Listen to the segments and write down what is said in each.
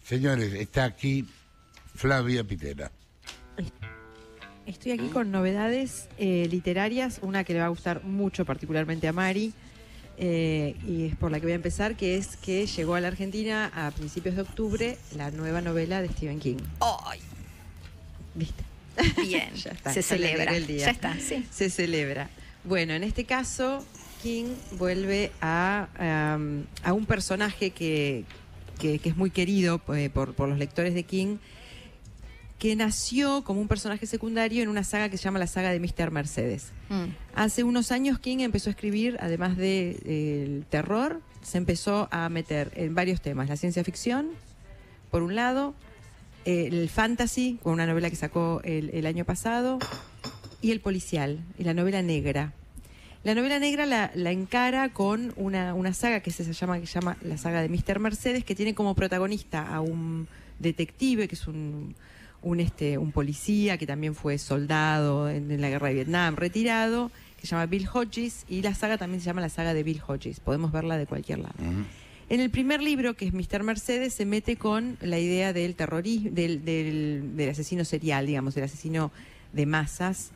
Señores, está aquí Flavia Pitera. Estoy aquí con novedades literarias, una que le va a gustar mucho, particularmente a Mari, y es por la que voy a empezar, que es que llegó a la Argentina a principios de octubre la nueva novela de Stephen King. ¡Ay! ¿Viste? Bien, Ya está, se celebra. el día. Ya está, sí. Se celebra. Bueno, en este caso, King vuelve a un personaje que es muy querido por los lectores de King, que nació como un personaje secundario en una saga que se llama la saga de Mr. Mercedes. Hace unos años King empezó a escribir, además del terror, se empezó a meter en varios temas. La ciencia ficción, por un lado, el fantasy, con una novela que sacó el año pasado, y el policial, y la novela negra. La novela negra la encara con una saga que se llama la saga de Mr. Mercedes, que tiene como protagonista a un detective, que es un policía que también fue soldado en la guerra de Vietnam, retirado, que se llama Bill Hodges, y la saga también se llama la saga de Bill Hodges. Podemos verla de cualquier lado. En el primer libro, que es Mr. Mercedes, se mete con la idea del terrorismo, del asesino serial, digamos, del asesino de masas.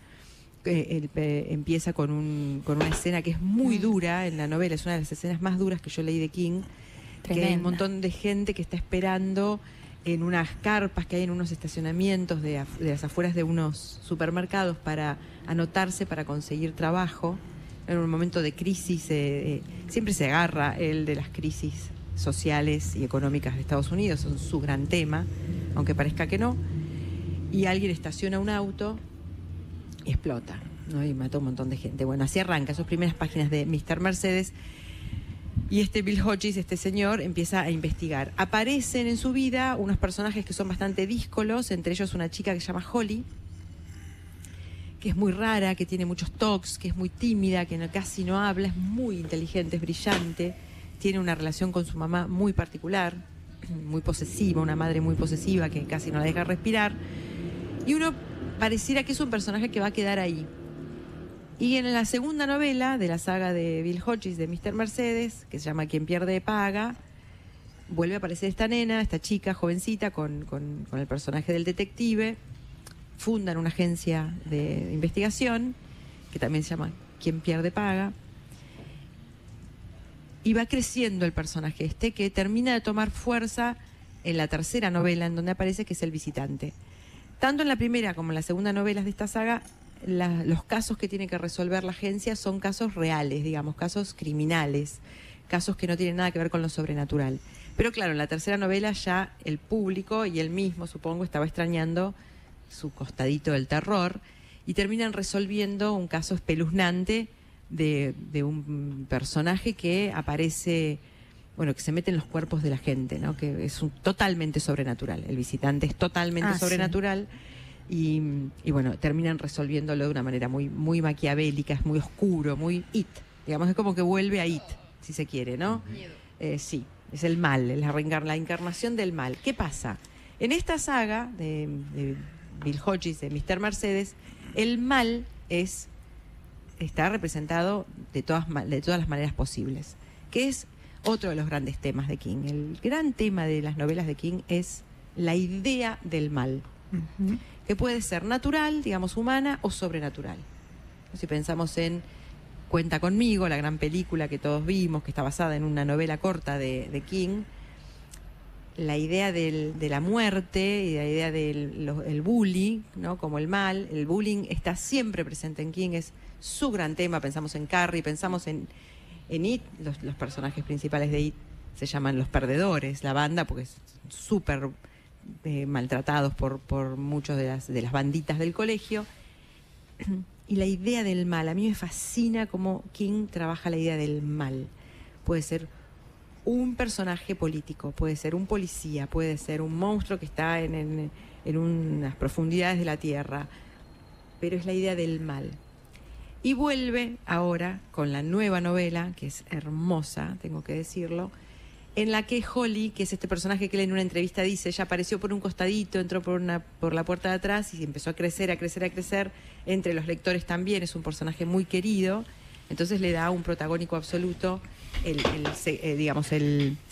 Empieza con una escena que es muy dura en la novela, es una de las escenas más duras que yo leí de King. Que hay un montón de gente que está esperando en unas carpas que hay en unos estacionamientos de las afueras de unos supermercados para anotarse para conseguir trabajo. En un momento de crisis, siempre se agarra el de las crisis sociales y económicas de Estados Unidos, son su gran tema, aunque parezca que no. Y alguien estaciona un auto y explota, ¿no? Y mató a un montón de gente. Bueno, así arranca esas primeras páginas de Mr. Mercedes. Y Bill Hodges, este señor, empieza a investigar. Aparecen en su vida unos personajes que son bastante díscolos, entre ellos una chica que se llama Holly, que es muy rara, que tiene muchos tocs, que es muy tímida, que casi no habla, es muy inteligente, es brillante, tiene una relación con su mamá muy particular, muy posesiva, una madre muy posesiva que casi no la deja respirar. Y uno pareciera que es un personaje que va a quedar ahí. Y en la segunda novela de la saga de Bill Hodges, de Mr. Mercedes, que se llama Quien pierde paga, vuelve a aparecer esta nena, esta chica jovencita con el personaje del detective. Fundan una agencia de investigación que también se llama Quien pierde paga. Y va creciendo el personaje que termina de tomar fuerza en la tercera novela, en donde aparece, que es El visitante. Tanto en la primera como en la segunda novela de esta saga, los casos que tiene que resolver la agencia son casos reales, digamos, casos criminales, casos que no tienen nada que ver con lo sobrenatural. Pero claro, en la tercera novela ya el público y él mismo, supongo, estaba extrañando su costadito del terror, y terminan resolviendo un caso espeluznante de un personaje que aparece, bueno, que se mete en los cuerpos de la gente, ¿no? Que es totalmente sobrenatural. El visitante es totalmente sobrenatural. Sí. Y bueno, terminan resolviéndolo de una manera muy, muy maquiavélica, es muy oscuro, muy It. Digamos, es como que vuelve a It, si se quiere, ¿no? Sí, es el mal, es la encarnación del mal. ¿Qué pasa? En esta saga de Bill Hodges, de Mr. Mercedes, el mal está representado de todas las maneras posibles, que es otro de los grandes temas de King. El gran tema de las novelas de King es la idea del mal, que puede ser natural, digamos, humana, o sobrenatural. Si pensamos en Cuenta conmigo, la gran película que todos vimos, que está basada en una novela corta de King, la idea de la muerte y la idea del bullying, ¿no? Como el mal, el bullying está siempre presente en King, es su gran tema. Pensamos en Carrie, pensamos en It, los personajes principales de It se llaman los perdedores, la banda, porque es súper maltratados por muchos de las banditas del colegio. Y la idea del mal, a mí me fascina cómo King trabaja la idea del mal. Puede ser un personaje político, puede ser un policía, puede ser un monstruo que está en unas profundidades de la tierra, pero es la idea del mal. Y vuelve ahora con la nueva novela, que es hermosa, tengo que decirlo, en la que Holly, que es este personaje que él en una entrevista dice, ella apareció por un costadito, entró por la puerta de atrás y empezó a crecer, entre los lectores también, es un personaje muy querido, entonces le da un protagónico absoluto,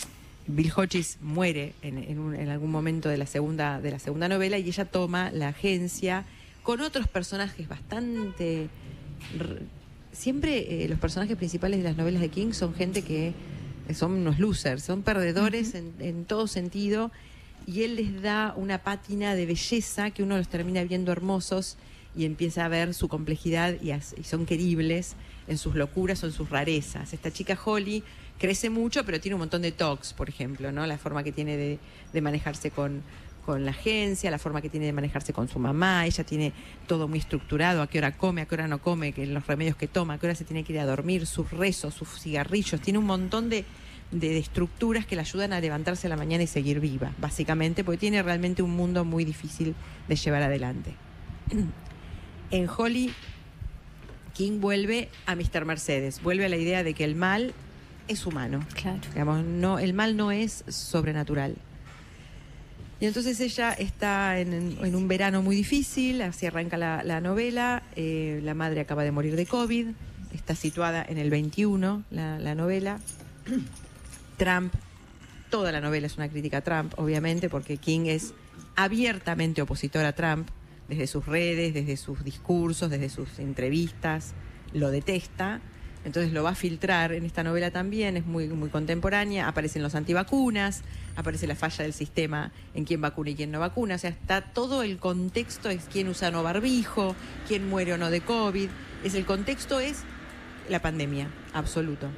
Bill Hodges muere en algún momento de la segunda novela y ella toma la agencia con otros personajes bastante... Siempre los personajes principales de las novelas de King son gente que son unos losers, son perdedores en todo sentido, y él les da una pátina de belleza que uno los termina viendo hermosos y empieza a ver su complejidad y son queribles en sus locuras o en sus rarezas. Esta chica Holly crece mucho, pero tiene un montón de tocs, por ejemplo, ¿no? La forma que tiene de manejarse con la agencia, la forma que tiene de manejarse con su mamá. Ella tiene todo muy estructurado, a qué hora come, a qué hora no come, que los remedios que toma, a qué hora se tiene que ir a dormir, sus rezos, sus cigarrillos. Tiene un montón de estructuras que le ayudan a levantarse a la mañana y seguir viva, básicamente, porque tiene realmente un mundo muy difícil de llevar adelante. En Holly, King vuelve a Mr. Mercedes, vuelve a la idea de que el mal es humano. Claro. Digamos, no, el mal no es sobrenatural. Y entonces ella está en un verano muy difícil, así arranca la novela. La madre acaba de morir de COVID, está situada en el 21, la novela. Trump, toda la novela es una crítica a Trump, obviamente, porque King es abiertamente opositor a Trump, desde sus redes, desde sus discursos, desde sus entrevistas, lo detesta. Entonces lo va a filtrar en esta novela también, es muy, muy contemporánea. Aparecen los antivacunas, aparece la falla del sistema en quién vacuna y quién no vacuna. O sea, está todo el contexto, es quién usa o no barbijo, quién muere o no de COVID. El contexto es la pandemia, absoluto.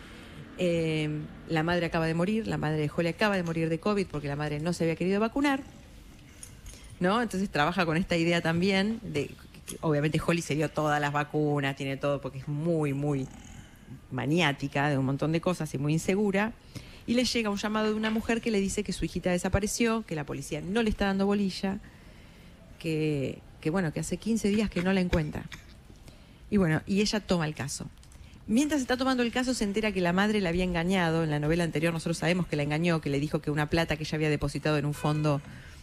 La madre acaba de morir, la madre de Holly acaba de morir de COVID porque la madre no se había querido vacunar, ¿no? Entonces trabaja con esta idea también de... Obviamente Holly se dio todas las vacunas, tiene todo, porque es muy, muy maniática de un montón de cosas y muy insegura. Y le llega un llamado de una mujer que le dice que su hijita desapareció, que la policía no le está dando bolilla, que hace 15 días que no la encuentra. Y bueno, y ella toma el caso. Mientras está tomando el caso, se entera que la madre la había engañado. En la novela anterior nosotros sabemos que la engañó, que le dijo que una plata que ella había depositado en un fondo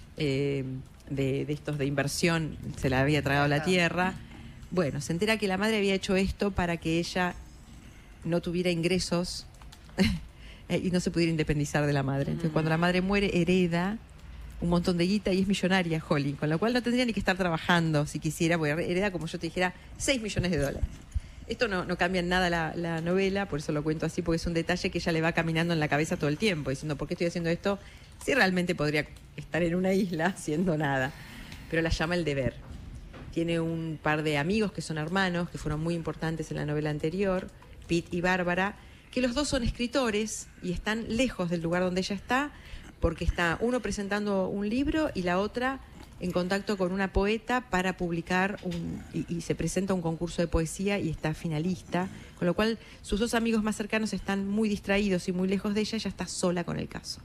de estos de inversión se la había tragado la tierra. Bueno, se entera que la madre había hecho esto para que ella no tuviera ingresos y no se pudiera independizar de la madre. Entonces, cuando la madre muere, hereda un montón de guita y es millonaria Holly, con lo cual no tendría ni que estar trabajando si quisiera, porque hereda, como yo te dijera, $6 millones. Esto no cambia en nada la novela, por eso lo cuento así, porque es un detalle que ella le va caminando en la cabeza todo el tiempo, diciendo, ¿por qué estoy haciendo esto? Si realmente podría estar en una isla haciendo nada. Pero la llama el deber. Tiene un par de amigos que son hermanos, que fueron muy importantes en la novela anterior, Pete y Bárbara, que los dos son escritores y están lejos del lugar donde ella está, porque está uno presentando un libro y la otra en contacto con una poeta para publicar y se presenta un concurso de poesía y está finalista, con lo cual sus dos amigos más cercanos están muy distraídos y muy lejos de ella está sola con el caso.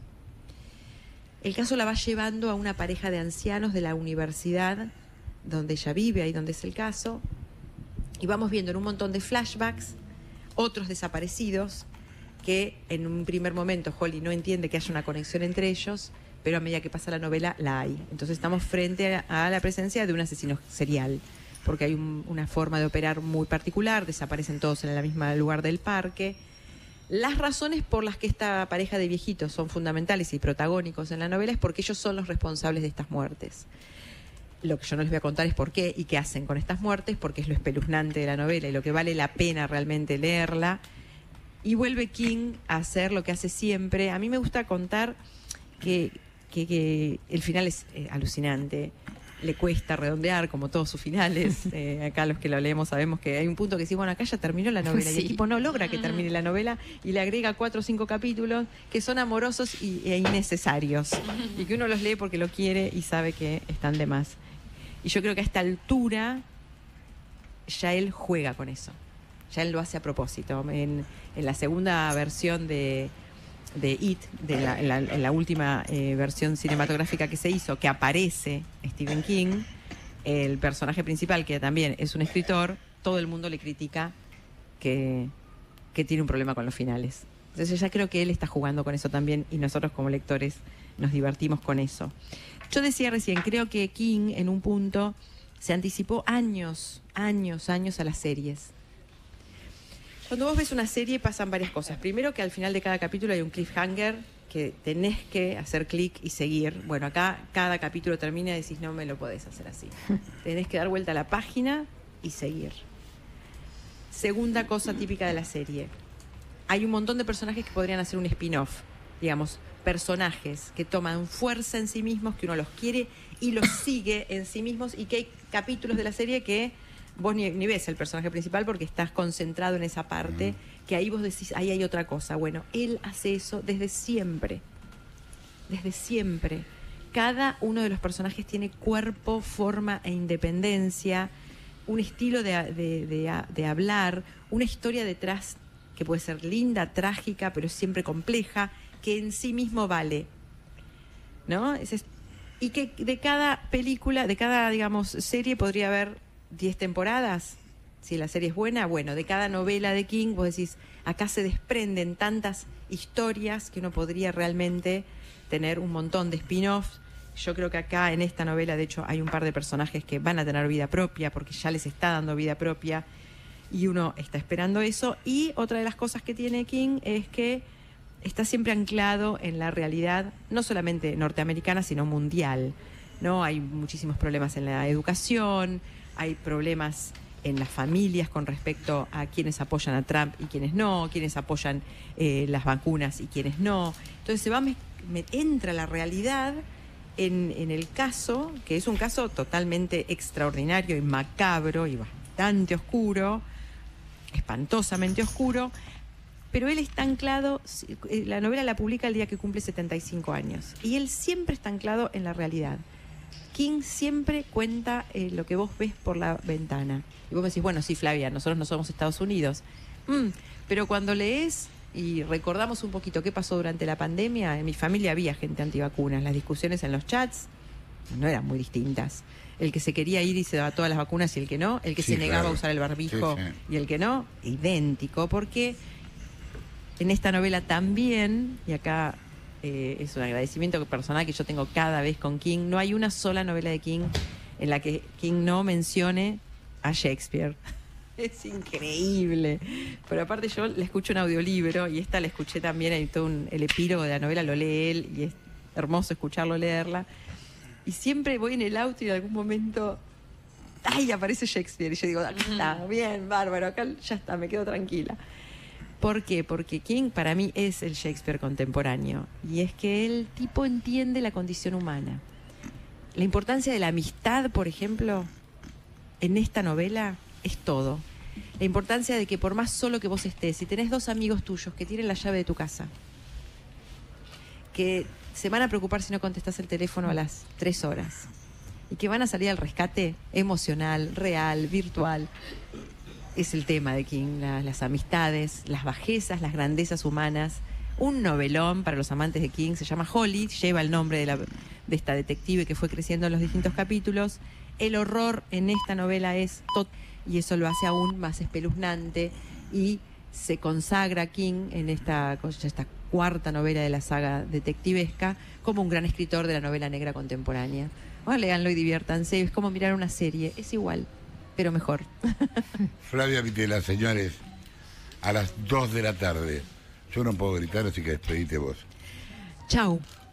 El caso la va llevando a una pareja de ancianos de la universidad donde ella vive, ahí donde es el caso, y vamos viendo en un montón de flashbacks otros desaparecidos que en un primer momento Holly no entiende que haya una conexión entre ellos, pero a medida que pasa la novela la hay. Entonces estamos frente a la presencia de un asesino serial, porque hay una forma de operar muy particular, desaparecen todos en el mismo lugar del parque. Las razones por las que esta pareja de viejitos son fundamentales y protagónicos en la novela es porque ellos son los responsables de estas muertes. Lo que yo no les voy a contar es por qué y qué hacen con estas muertes, porque es lo espeluznante de la novela y lo que vale la pena realmente leerla. Y vuelve King a hacer lo que hace siempre. A mí me gusta contar que el final es alucinante. Le cuesta redondear, como todos sus finales. Acá los que lo leemos sabemos que hay un punto que sí, bueno, acá ya terminó la novela. Sí. Y el tipo no logra que termine la novela y le agrega 4 o 5 capítulos que son amorosos e innecesarios. Y que uno los lee porque lo quiere y sabe que están de más. Y yo creo que a esta altura ya él juega con eso. Ya él lo hace a propósito. En la segunda versión de It, en la última versión cinematográfica que se hizo, que aparece Stephen King, el personaje principal, que también es un escritor, todo el mundo le critica que tiene un problema con los finales. Entonces ya creo que él está jugando con eso también y nosotros como lectores nos divertimos con eso. Yo decía recién, creo que King en un punto se anticipó años a las series. Cuando vos ves una serie pasan varias cosas. Primero, que al final de cada capítulo hay un cliffhanger que tenés que hacer clic y seguir. Bueno, acá cada capítulo termina y decís, no me lo podés hacer así. Tenés que dar vuelta a la página y seguir. Segunda cosa típica de la serie. Hay un montón de personajes que podrían hacer un spin-off. Digamos, personajes que toman fuerza en sí mismos, que uno los quiere y los sigue en sí mismos, y que hay capítulos de la serie que vos ni ves el personaje principal porque estás concentrado en esa parte, que ahí vos decís, ahí hay otra cosa. Bueno, él hace eso desde siempre. Desde siempre. Cada uno de los personajes tiene cuerpo, forma e independencia, un estilo de hablar, una historia detrás que puede ser linda, trágica, pero siempre compleja, que en sí mismo vale, ¿no? Y que de cada película, de cada, digamos, serie podría haber 10 temporadas. Si la serie es buena, bueno, de cada novela de King, vos decís, acá se desprenden tantas historias que uno podría realmente tener un montón de spin-offs. Yo creo que acá en esta novela, de hecho, hay un par de personajes que van a tener vida propia, porque ya les está dando vida propia, y uno está esperando eso. Y otra de las cosas que tiene King es que está siempre anclado en la realidad, no solamente norteamericana, sino mundial, ¿no? Hay muchísimos problemas en la educación, hay problemas en las familias con respecto a quienes apoyan a Trump y quienes no, quienes apoyan las vacunas y quienes no. Entonces se va entra la realidad en el caso, que es un caso totalmente extraordinario y macabro y bastante oscuro, espantosamente oscuro, pero él está anclado, la novela la publica el día que cumple 75 años, y él siempre está anclado en la realidad. King siempre cuenta lo que vos ves por la ventana. Y vos me decís, bueno, sí, Flavia, nosotros no somos Estados Unidos. Pero cuando lees y recordamos un poquito qué pasó durante la pandemia, en mi familia había gente antivacunas. Las discusiones en los chats no eran muy distintas. El que se quería ir y se daba todas las vacunas y el que no. El que se negaba a usar el barbijo y el que no. Idéntico, porque en esta novela también, y acá es un agradecimiento personal que yo tengo cada vez con King, no hay una sola novela de King en la que King no mencione a Shakespeare. Es increíble. Pero aparte yo la escucho en audiolibro, y esta la escuché también, hay todo el epílogo de la novela lo lee él, y es hermoso escucharlo leerla. Y siempre voy en el auto y en algún momento, ¡ay!, aparece Shakespeare. Y yo digo, aquí está, bien, bárbaro, acá ya está, me quedo tranquila. ¿Por qué? Porque King para mí es el Shakespeare contemporáneo. Y es que el tipo entiende la condición humana. La importancia de la amistad, por ejemplo, en esta novela es todo. La importancia de que por más solo que vos estés, si tenés dos amigos tuyos que tienen la llave de tu casa, que se van a preocupar si no contestás el teléfono a las 3 horas, y que van a salir al rescate emocional, real, virtual. Es el tema de King, las amistades, las bajezas, las grandezas humanas. Un novelón para los amantes de King, se llama Holly, lleva el nombre de esta detective que fue creciendo en los distintos capítulos. El horror en esta novela es y eso lo hace aún más espeluznante, y se consagra King en esta cuarta novela de la saga detectivesca como un gran escritor de la novela negra contemporánea. Bueno, léanlo y diviértanse, es como mirar una serie, es igual, pero mejor. Flavia Pitela, señores, a las 2 de la tarde. Yo no puedo gritar, así que despedite vos. Chau.